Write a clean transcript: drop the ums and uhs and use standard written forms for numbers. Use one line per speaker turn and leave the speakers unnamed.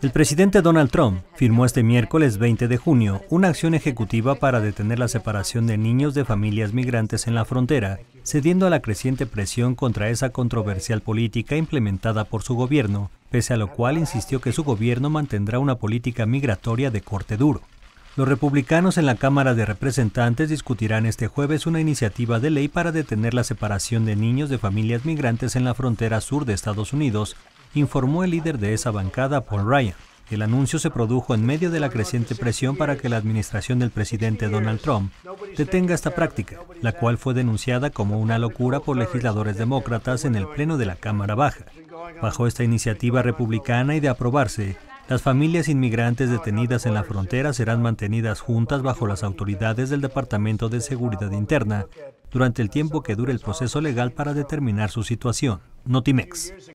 El presidente Donald Trump firmó este miércoles 20 de junio una acción ejecutiva para detener la separación de niños de familias migrantes en la frontera, cediendo a la creciente presión contra esa controversial política implementada por su gobierno, pese a lo cual insistió que su gobierno mantendrá una política migratoria de corte duro. Los republicanos en la Cámara de Representantes discutirán este jueves una iniciativa de ley para detener la separación de niños de familias migrantes en la frontera sur de Estados Unidos, informó el líder de esa bancada, Paul Ryan. El anuncio se produjo en medio de la creciente presión para que la administración del presidente Donald Trump detenga esta práctica, la cual fue denunciada como una locura por legisladores demócratas en el Pleno de la Cámara Baja. Bajo esta iniciativa republicana y de aprobarse, las familias inmigrantes detenidas en la frontera serán mantenidas juntas bajo las autoridades del Departamento de Seguridad Interna durante el tiempo que dure el proceso legal para determinar su situación. Notimex.